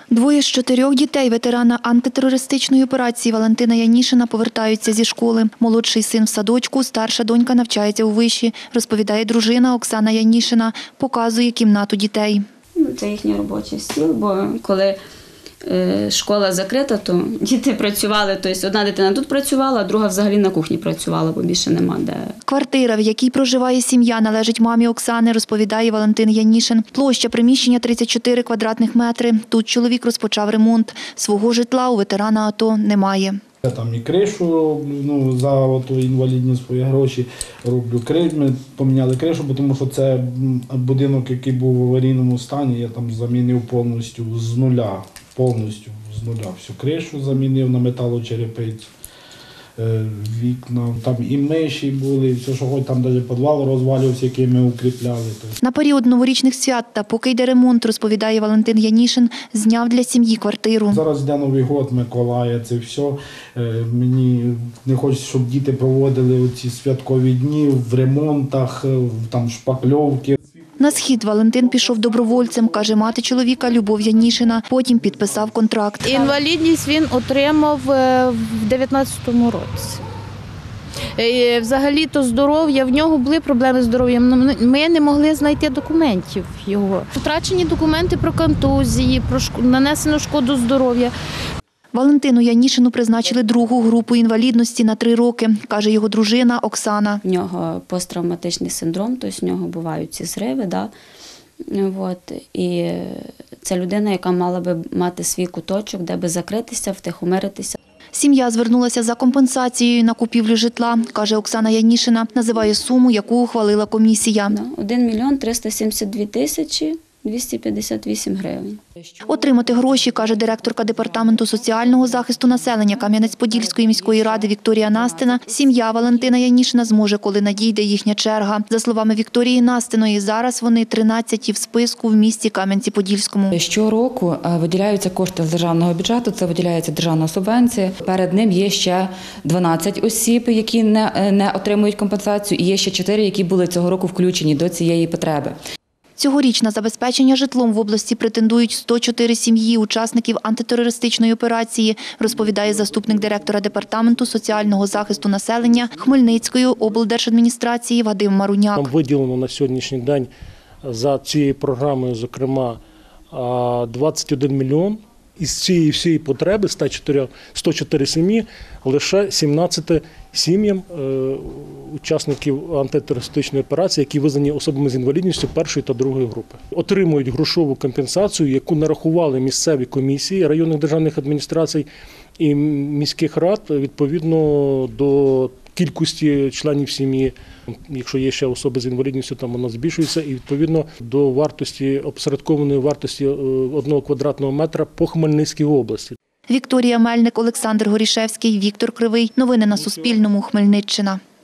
2 з 4 дітей ветерана антитерористичної операції Валентина Янішина повертаються зі школи. Молодший син в садочку, старша донька навчається у виші, розповідає дружина Оксана Янішина, показує кімнату дітей. Це їхній робочий стіл, бо коли школа закрита, то діти працювали, тобто одна дитина тут працювала, а друга взагалі на кухні працювала, бо більше нема де. Квартира, в якій проживає сім'я, належить мамі Оксани, розповідає Валентин Янішин. Площа приміщення 34 квадратних метри. Тут чоловік розпочав ремонт. Свого житла у ветерана АТО немає. Я там і кришу роблю, за інвалідні свої гроші роблю. Ми поміняли кришу, тому що це будинок, який був в аварійному стані, я там замінив повністю з нуля. Всю кришу замінив на металочерепицю, вікна, там і миші були, все, що хоч там навіть підвал розвалювався, який ми укріпляли. На період новорічних свят та поки йде ремонт, розповідає Валентин Янішин, зняв для сім'ї квартиру. Зараз йде Новий год, Миколая, це все. Мені не хочеться, щоб діти проводили ці святкові дні в ремонтах, там шпакльовки. На схід Валентин пішов добровольцем, каже мати чоловіка Любов Янішина. Потім підписав контракт. Інвалідність він отримав в 19-му році. Взагалі-то здоров'я, в нього були проблеми з здоров'ям. Ми не могли знайти документів його. Втрачені документи про контузії, про нанесену шкоду здоров'я. Валентину Янішину призначили 2-гу групу інвалідності на 3 роки, каже його дружина Оксана. В нього посттравматичний синдром, тобто в нього бувають ці зриви. Да? І це людина, яка мала би мати свій куточок, де би закритися, втихомиритися. Сім'я звернулася за компенсацією на купівлю житла, каже Оксана Янішина, називає суму, яку ухвалила комісія. 1 мільйон 372 тисячі 258 гривень. Отримати гроші, каже директорка Департаменту соціального захисту населення Кам'янець-Подільської міської ради Вікторія Настина, сім'я Валентина Янішина зможе, коли надійде їхня черга. За словами Вікторії Настиної, зараз вони 13-ті в списку в місті Кам'янці-Подільському. Щороку виділяються кошти з державного бюджету, це виділяється державна субвенція. Перед ним є ще 12 осіб, які не отримують компенсацію, і є ще 4, які були цього року включені до цієї потреби. Цьогоріч на забезпечення житлом в області претендують 104 сім'ї учасників антитерористичної операції, розповідає заступник директора Департаменту соціального захисту населення Хмельницької облдержадміністрації Вадим Маруняк. Нам виділено на сьогоднішній день за цією програмою, зокрема, 21 мільйон. Із цієї всієї потреби 104 сім'ї, лише 17 сім'ям учасників антитерористичної операції, які визнані особами з інвалідністю 1-ї та 2-ї групи. Отримують грошову компенсацію, яку нарахували місцеві комісії районних державних адміністрацій і міських рад відповідно до кількості членів сім'ї. Якщо є ще особи з інвалідністю, там вона збільшується і відповідно до вартості, опосередкованої вартості 1 квадратного метра по Хмельницькій області. Вікторія Мельник, Олександр Горішевський, Віктор Кривий. Новини на Суспільному. Хмельниччина.